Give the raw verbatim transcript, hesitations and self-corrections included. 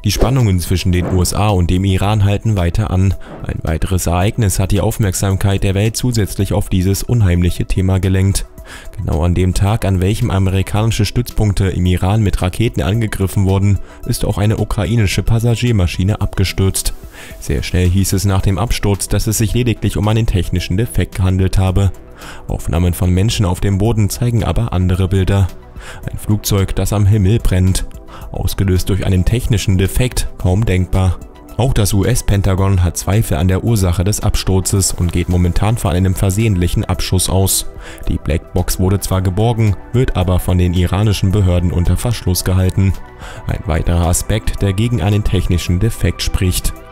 Die Spannungen zwischen den U S A und dem Iran halten weiter an. Ein weiteres Ereignis hat die Aufmerksamkeit der Welt zusätzlich auf dieses unheimliche Thema gelenkt. Genau an dem Tag, an welchem amerikanische Stützpunkte im Iran mit Raketen angegriffen wurden, ist auch eine ukrainische Passagiermaschine abgestürzt. Sehr schnell hieß es nach dem Absturz, dass es sich lediglich um einen technischen Defekt gehandelt habe. Aufnahmen von Menschen auf dem Boden zeigen aber andere Bilder. Ein Flugzeug, das am Himmel brennt. Ausgelöst durch einen technischen Defekt, kaum denkbar. Auch das U S-Pentagon hat Zweifel an der Ursache des Absturzes und geht momentan von einem versehentlichen Abschuss aus. Die Blackbox wurde zwar geborgen, wird aber von den iranischen Behörden unter Verschluss gehalten. Ein weiterer Aspekt, der gegen einen technischen Defekt spricht.